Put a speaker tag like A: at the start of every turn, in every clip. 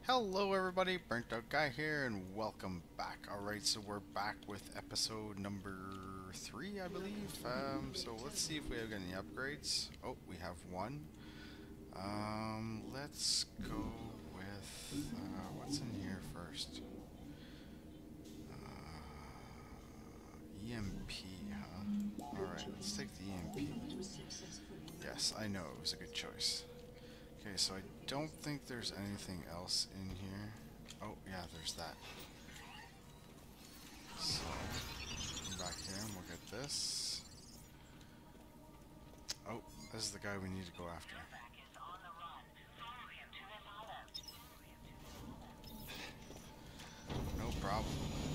A: Hello everybody, Burnt Out Guy here, and welcome back. Alright, so we're back with episode number 3, I believe. So let's see if we have any upgrades. Oh, we have one. Let's go with, what's in here first? EMP, huh? Alright, let's take the EMP. Yes, I know, it was a good choice. Okay, so I don't think there's anything else in here. Oh, yeah, there's that. So, come back here and we'll get this. Oh, this is the guy we need to go after. No problem.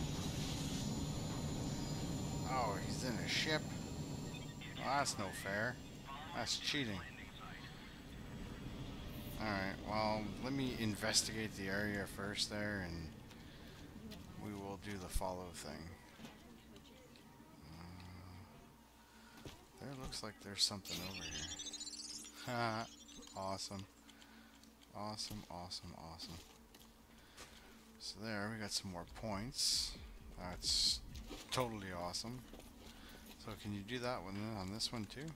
A: Oh, he's in a ship? Well, that's no fair. That's cheating. Alright, well, let me investigate the area first there, and we will do the follow thing. There looks like there's something over here. Ha! Awesome. Awesome, awesome, awesome. So there, we got some more points. That's totally awesome. So can you do that one on this one too?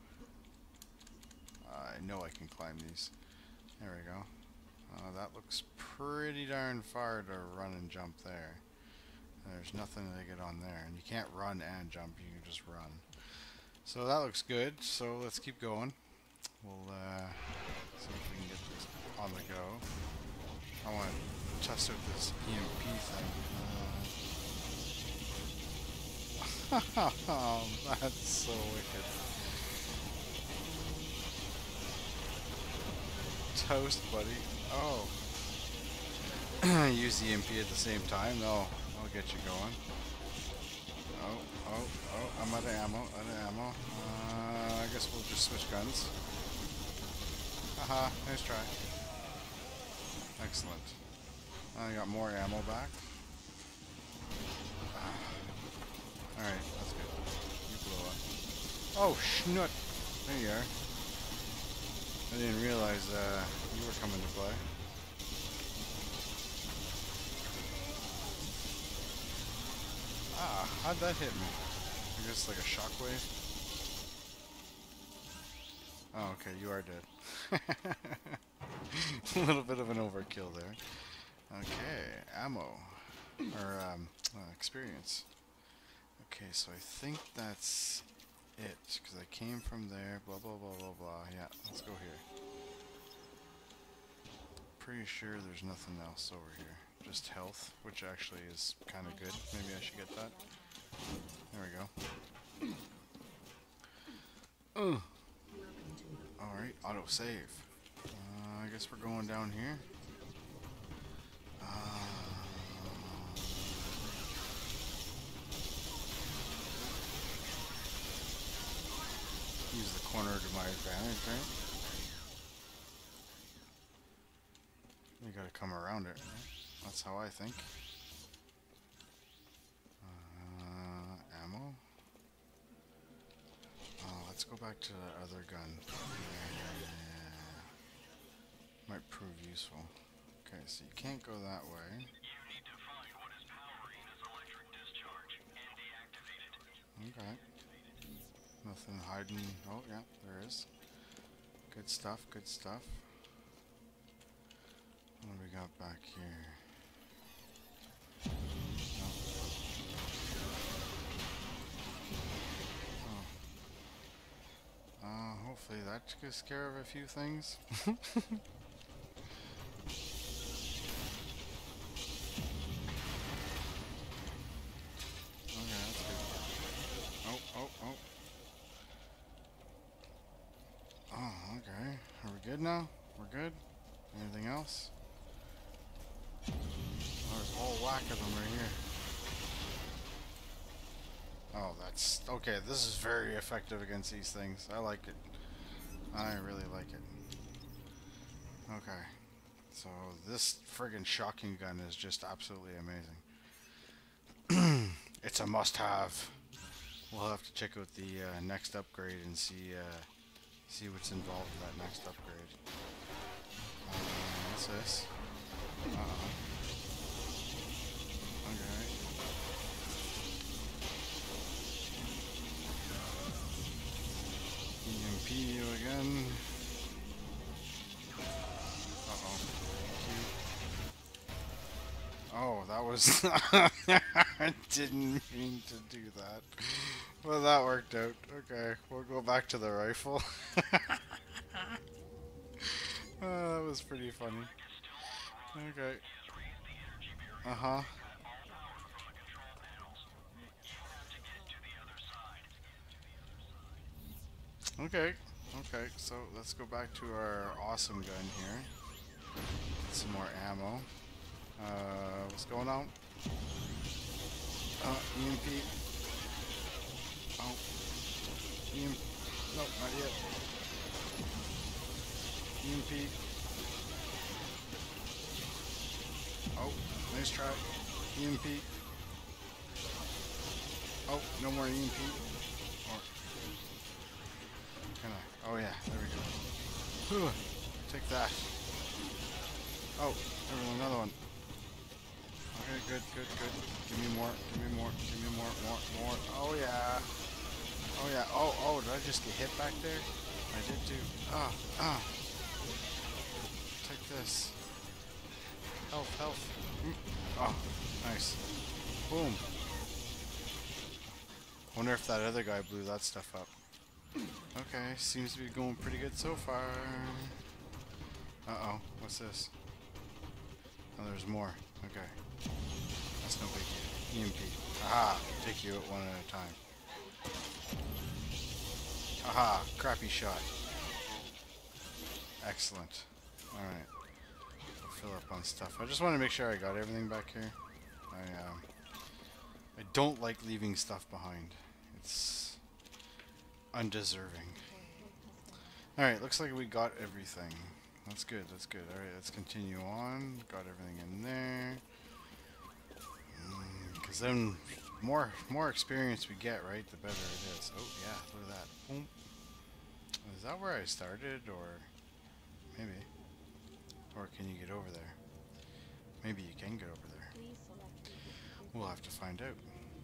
A: I know I can climb these. There we go. That looks pretty darn far to run and jump there. There's nothing to get on there. And you can't run and jump, you can just run. So that looks good. So let's keep going. We'll see if we can get this on the go. I want to test out this EMP thing. Oh, that's so wicked. Toast, buddy. Oh. Use the EMP at the same time? No. I'll get you going. Oh. I'm out of ammo. I guess we'll just switch guns. Haha. Nice try. Excellent. I got more ammo back. Alright, that's good. You blow up. Oh, schnut! There you are. I didn't realize you were coming to play. Ah, how'd that hit me? I guess like a shockwave? Oh, okay, you are dead. A little bit of an overkill there. Okay, ammo. Or, experience. Okay, so I think that's it, because I came from there, blah blah blah blah blah. Yeah, let's go here. Pretty sure there's nothing else over here. Just health, which actually is kind of good. Maybe I should get that. There we go. Alright, autosave. I guess we're going down here. Use the corner to my advantage, right? You gotta come around it, right? That's how I think. Ammo? Let's go back to the other gun. Yeah. Might prove useful. Okay, so you can't go that way. You need to find what is powering this electric discharge and deactivate it. Okay. Nothing hiding. Oh, yeah, there is. Good stuff, good stuff. What do we got back here? Hopefully that takes care of a few things. Okay, that's good. Oh. Oh, okay. Are we good now? We're good? Anything else? Oh, there's a whole whack of them right here. Oh, that's... Okay, this is very effective against these things. I like it. I really like it. Okay. So, this friggin' shocking gun is just absolutely amazing. It's a must-have. We'll have to check out the next upgrade and see what's involved in that next upgrade. What's this? Oh, that was... I didn't mean to do that. Well, that worked out. Okay, we'll go back to the rifle. That was pretty funny. Okay. Uh-huh. Okay. Okay, so let's go back to our awesome gun here. Get some more ammo. What's going on? EMP. Oh, EMP. No, not yet. EMP. Oh, nice try. EMP. Oh, no more EMP. Or can I? Oh yeah, there we go. Whew. Take that. Oh, there was another one. Okay, good, good, good. Give me more, give me more, give me more. Oh yeah. Oh yeah. Oh, did I just get hit back there? I did too. Take this. Health, health. Oh, nice. Boom. Wonder if that other guy blew that stuff up. Okay, seems to be going pretty good so far. Uh-oh, what's this? Oh, there's more. Okay. That's no big deal. EMP. Aha! Take you one at a time. Aha! Crappy shot. Excellent. Alright. Fill up on stuff. I just want to make sure I got everything back here. I don't like leaving stuff behind. It's undeserving. Alright, looks like we got everything. That's good, that's good. Alright, let's continue on. Got everything in there. Because then more experience we get, right, the better it is. Oh yeah, look at that. Boom. Is that where I started, or maybe? Or can you get over there? Maybe you can get over there. We'll have to find out.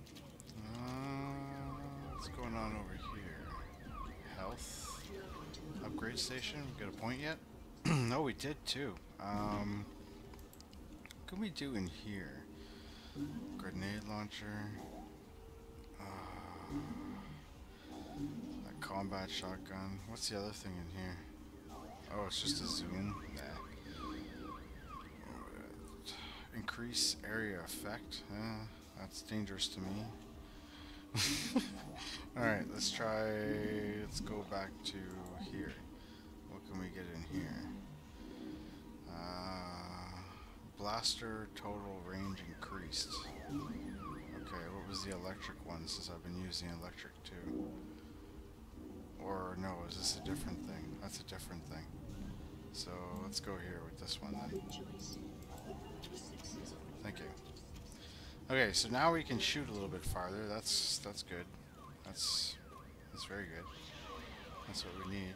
A: What's going on over here? Health. Upgrade station. We got a point yet? No, we did too. What can we do in here? Grenade launcher. A combat shotgun. What's the other thing in here? Oh, it's just a zoom. Nah. Increase area effect. That's dangerous to me. Alright, let's go back to here. What can we get in here? Blaster total range increased. Okay, what was the electric one, since I've been using electric too? Or no, is this a different thing? That's a different thing. So let's go here with this one then. Thank you. Okay, so now we can shoot a little bit farther. That's good. That's very good. That's what we need.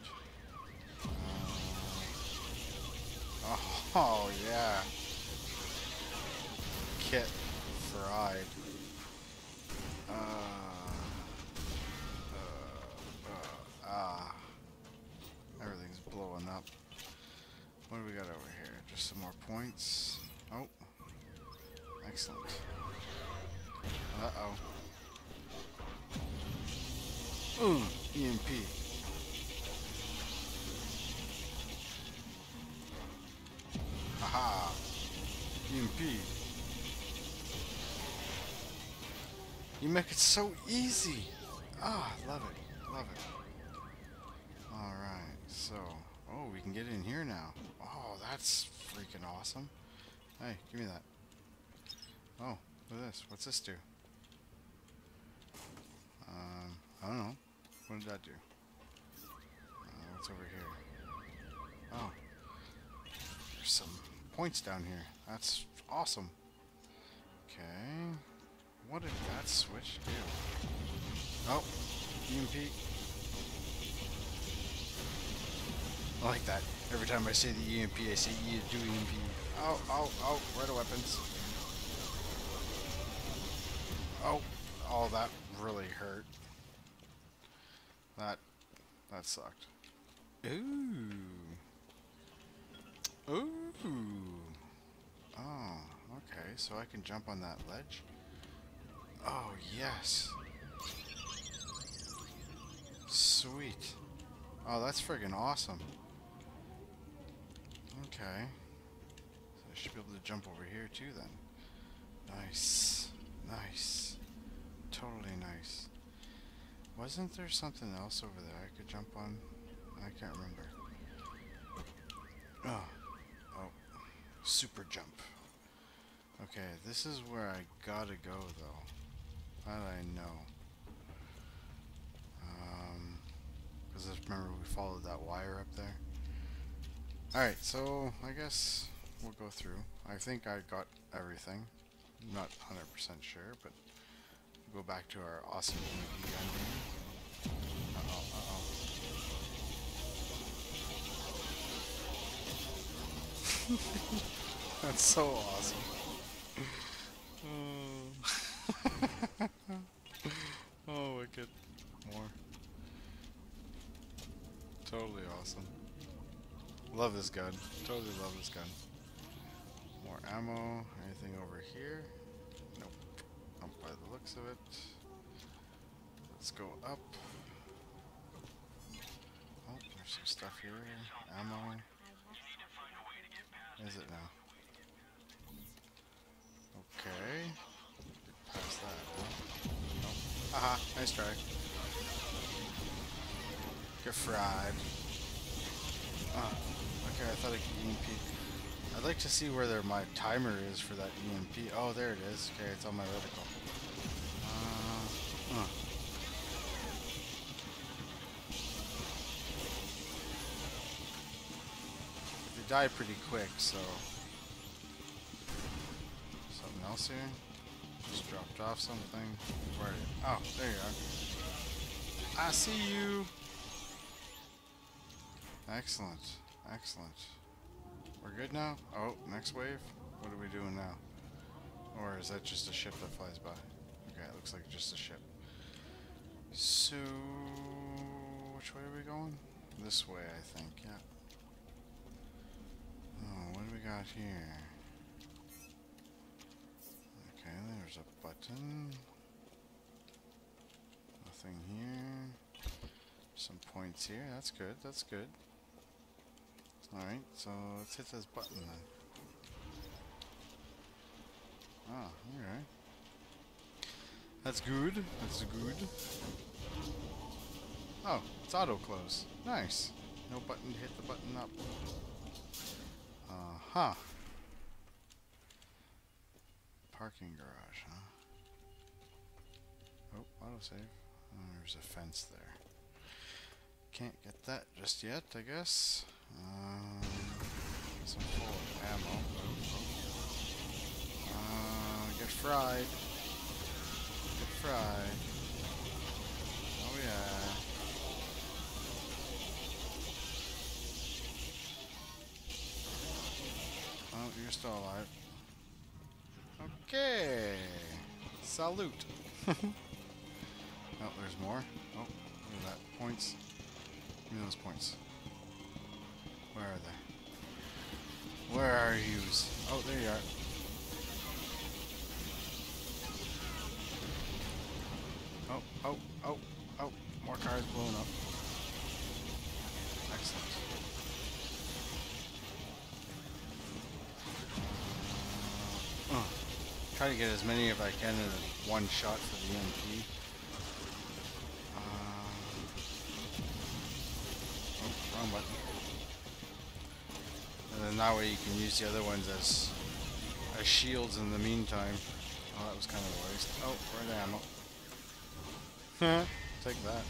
A: Oh yeah. Kit fried. Everything's blowing up. What do we got over here? Just some more points. Oh. Excellent. Uh-oh. Ooh, EMP. Aha. EMP. You make it so easy. Ah, love it. Love it. Alright, so... Oh, we can get in here now. Oh, that's freaking awesome. Hey, give me that. Oh, look at this. What's this do? I don't know. What did that do? What's over here? Oh. There's some points down here. That's awesome. Okay. What did that switch do? Oh, EMP. I like that. Every time I say the EMP, I say E do EMP. Oh, where are the weapons? Oh, that really hurt. That sucked. Ooh. Oh, okay. Okay, so I can jump on that ledge. Oh, yes. Sweet. Oh, that's friggin' awesome. Okay. So I should be able to jump over here too then. Nice. Nice. Totally nice. Wasn't there something else over there I could jump on? I can't remember. Oh. Oh. Super jump. Okay, this is where I gotta go though. That I know. Because remember we followed that wire up there. Alright, so I guess we'll go through. I think I got everything. Not 100% sure, but we'll go back to our awesome EMP gun. Uh-oh, uh-oh. That's so awesome. Oh, wicked. More. Totally awesome. Love this gun. Totally love this gun. More ammo. Anything over here? Nope. Not by the looks of it. Let's go up. Oh, there's some stuff here. Ammo. Is it now? Okay. Get past that. Huh? Nope. Haha, nice try. Get fried. Oh, okay, I thought I could EMP. I'd like to see where my timer is for that EMP. Oh, there it is. Okay, it's on my reticle. They die pretty quick, so... Something else here? Just dropped off something. Where are you? Oh, there you are. I see you! Excellent. Excellent. We're good now? Oh, next wave? What are we doing now? Or is that just a ship that flies by? Okay, it looks like just a ship. So... which way are we going? This way, I think, yeah. Oh, what do we got here? Okay, there's a button. Nothing here. Some points here. That's good, that's good. Alright, so let's hit this button then. Ah, alright. That's good. That's good. Oh, it's auto close. Nice. No button to hit the button up. Uh-huh. Parking garage, huh? Oh, autosave. Oh, there's a fence there. Can't get that just yet, I guess. Some full of ammo. Get fried. Get fried. Oh yeah. Oh, you're still alive. Okay. Salute. Oh, there's more. Oh, look at that. Points. Give me those points. Where are they? Where are yous? Oh, there you are. Oh, oh, oh, oh. More cars blowing up. Excellent. Try to get as many if I can in one shot for the EMP. Oh, wrong button. And then that way you can use the other ones as shields in the meantime. Oh, that was kind of a waste. Oh, where's the ammo? Take that.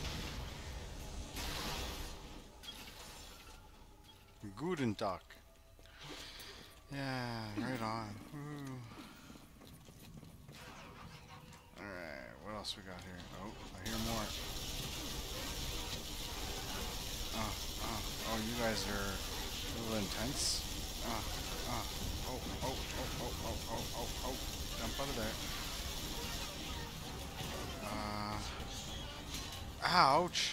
A: Guten Tag. Yeah, right on. Woo. Alright, what else we got here? Oh, I hear more. Oh, you guys are a little intense. Oh. Jump out of there. Ouch!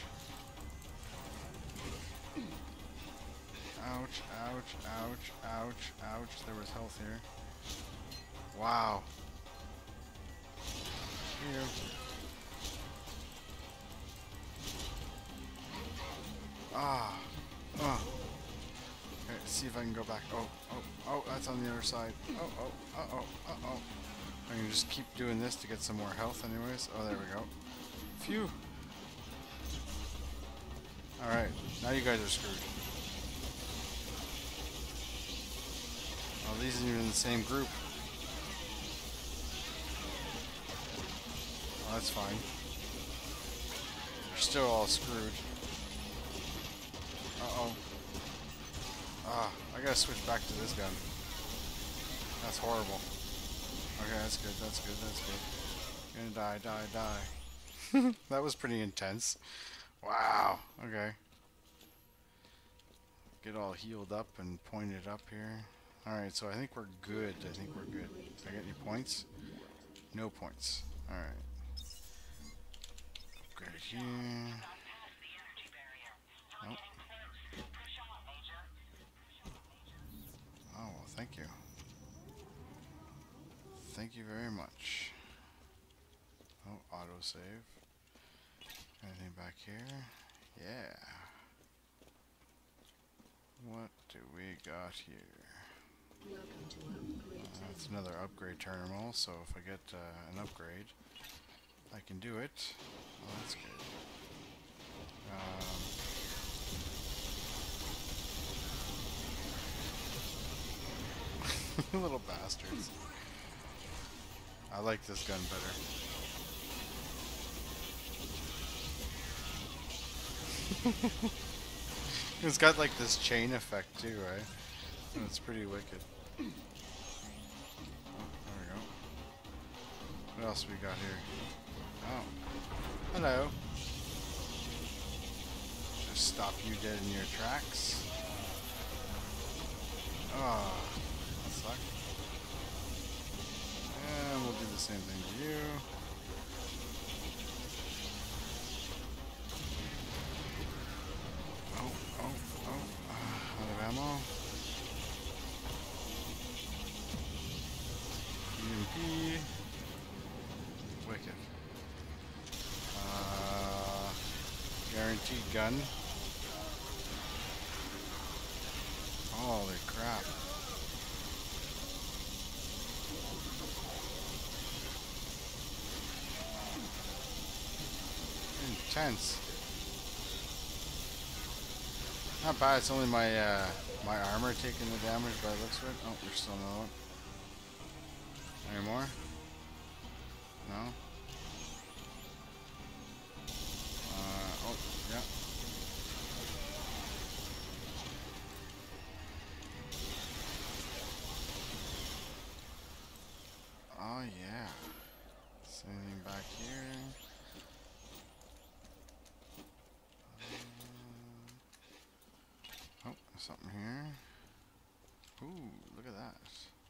A: Ouch. There was health here. Wow. Here. Ah. Oh. Okay, let's see if I can go back. Oh, oh, oh, that's on the other side. Oh, oh, uh-oh, uh-oh. I can just keep doing this to get some more health anyways. Oh, there we go. Phew. Alright, now you guys are screwed. Oh, these aren't even in the same group. Oh, that's fine. They're still all screwed. Uh-oh. Ah, I gotta switch back to this gun. That's horrible. Okay, that's good, that's good, that's good. Gonna die, die, die. That was pretty intense. Wow, okay. Get all healed up and pointed up here. Alright, so I think we're good. I think we're good. Did I get any points? No points. Alright. Upgrade here. Nope. Oh, well, thank you. Thank you very much. Oh, autosave. Anything back here? Yeah. What do we got here? That's another upgrade terminal, so if I get an upgrade, I can do it. Oh, that's good. Little bastards. I like this gun better. It's got like this chain effect too, right? And it's pretty wicked. Oh, there we go. What else we got here? Oh. Hello. Just stop you dead in your tracks. Oh, that sucks. And we'll do the same thing to you. Oh, oh, oh. Out of ammo. EMP. Wicked. Guaranteed gun. Holy crap. Intense. Not bad, it's only my my armor taking the damage by the looks of it. Oh, there's still another one. Any more? No? Oh, yeah. Oh, yeah. Is there anything back here? Oh, there's something here. Ooh, look at that.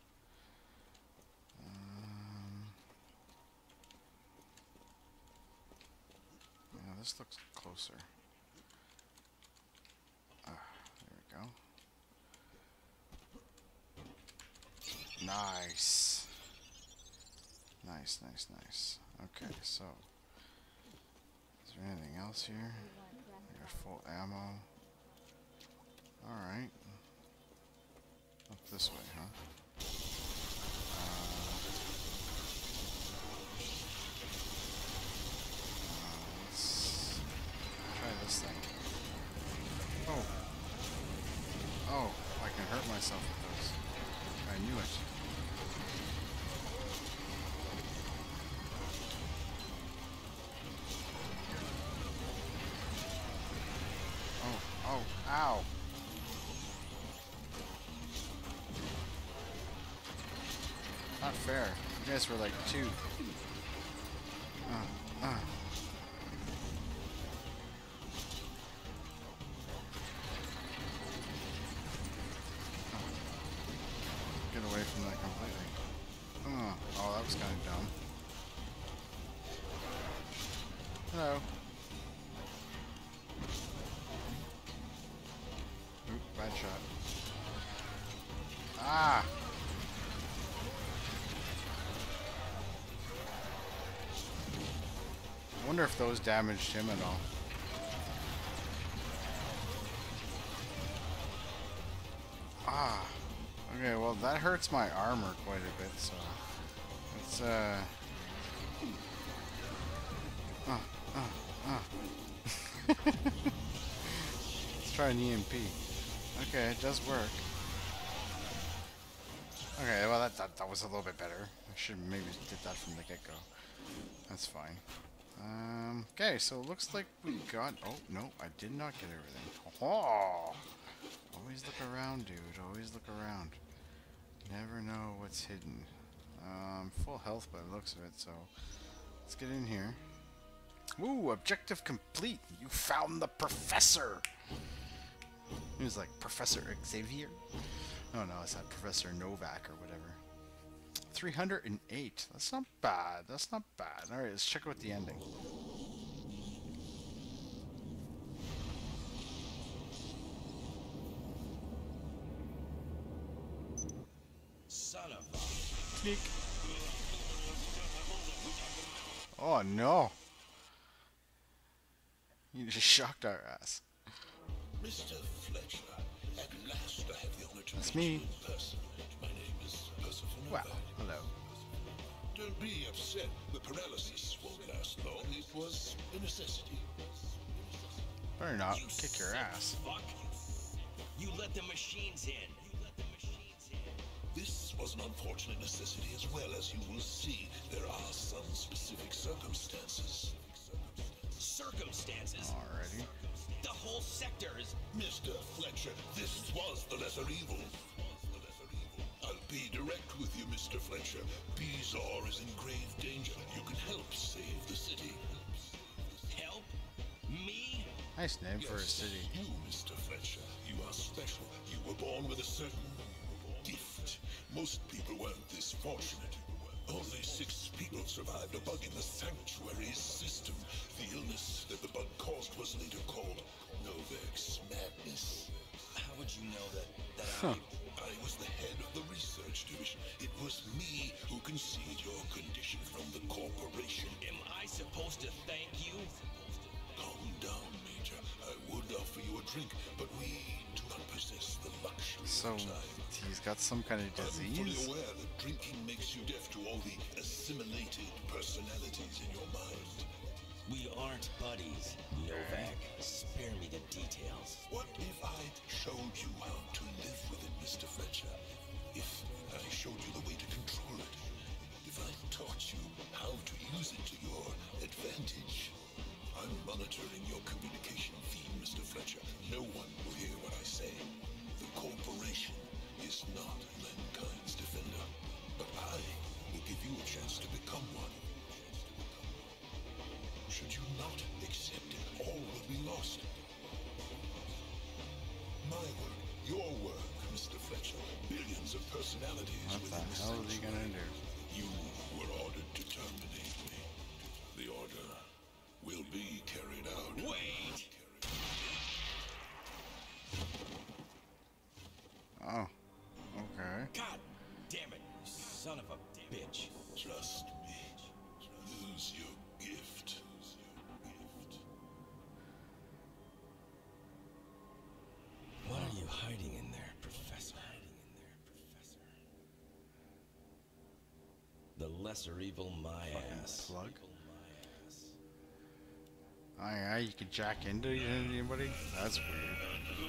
A: Yeah, this looks closer. There we go. Nice. Nice, nice, nice. Okay, so is there anything else here? I got full ammo. Alright. Up this way, huh? Let's try this thing. Oh. Oh, I can hurt myself with those. I knew it. Oh, oh, ow. Not fair. You guys were like two. Get away from that completely. Oh, that was kind of dumb. Hello. Oop, bad shot. Ah! wonder if those damaged him at all. Ah. Okay, well that hurts my armor quite a bit, so let's let's try an EMP. Okay, it does work. Okay, well that was a little bit better. I should maybe did that from the get-go. That's fine. Okay, so it looks like we got... Oh, no, I did not get everything. Oh! Always look around, dude. Always look around. Never know what's hidden. Full health by the looks of it, so... Let's get in here. Woo! Objective complete! You found the professor! He was like, Professor Xavier? Oh no, it's that Professor Novak or whatever. 308. That's not bad. That's not bad. Alright, let's check out the ending.
B: Son of a...
A: Sneak. Oh no. You just shocked our ass.
C: Mr. Fletcher, at last I have the honor to
A: That's
C: meet
A: me.
C: you in person. My name is Prof.
A: Wow.
C: Novak.
A: Hello.
C: Don't be upset. The paralysis won't last long. It was a necessity.
A: Better not
B: You
A: kick your
B: sick
A: ass.
B: Fuck. You let the machines in.
C: This was an unfortunate necessity as well. As you will see, there are some specific circumstances.
B: Circumstances.
A: Alrighty.
B: The whole sector is...
C: Mr. Fletcher, this was the lesser evil. I'll be direct with you, Mr. Fletcher. Bizarre is in grave danger. You can help save the city.
B: Help? Me?
A: Nice name for a city.
C: You, Mr. Fletcher. You are special. You were born with a certain gift. Most people weren't this fortunate. Only 6 people survived a bug in the sanctuary's system. The illness that the bug caused was later called Novak's madness.
B: How would you know that
C: I was the head of the research division. It was me who concealed your condition from the corporation.
B: Am I supposed to thank you?
C: Calm down, Major. I would offer you a drink, but we do not possess the luxury
A: So,
C: of time.
A: he's got some kind of
C: I'm fully
A: disease?
C: aware that drinking makes you deaf to all the assimilated personalities in your mind.
B: We aren't buddies, Novak. Spare me the details.
C: What if I showed you how to live with it, Mr. Fletcher? If I showed you the way to control it? If I taught you how to use it to your advantage? I'm monitoring your communication feed, Mr. Fletcher. No one will hear what I say. The corporation is not mankind's defender, but I will give you a chance to become one. Should you not accept it, all will be lost. My work, your work, Mr. Fletcher. Billions of personalities
A: What the
C: within the
A: hell is he gonna
C: sanctuary.
A: do?
C: You were ordered to terminate me. The order will be carried out.
B: Wait!
A: Oh. Okay.
B: God damn it, you son of a bitch.
C: Trust me. Lose your gift.
B: What are you hiding in there, Professor? The lesser evil, my ass.
A: Plug. Oh yeah, you can jack into anybody? That's weird.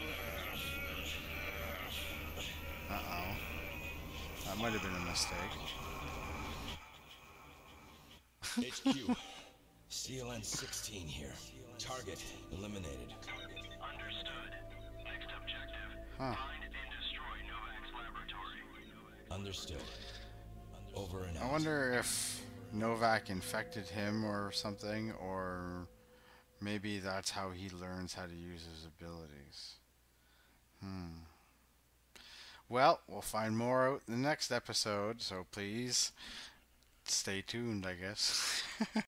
A: Uh-oh. That might have been a mistake.
B: HQ. CLN 16 here. Target eliminated.
D: Understood. Next objective.
A: Huh.
D: Find and destroy Novak's laboratory.
B: Understood. Over and
A: I
B: out.
A: wonder if Novak infected him or something, or maybe that's how he learns how to use his abilities. Well, we'll find more out in the next episode, so please stay tuned, I guess.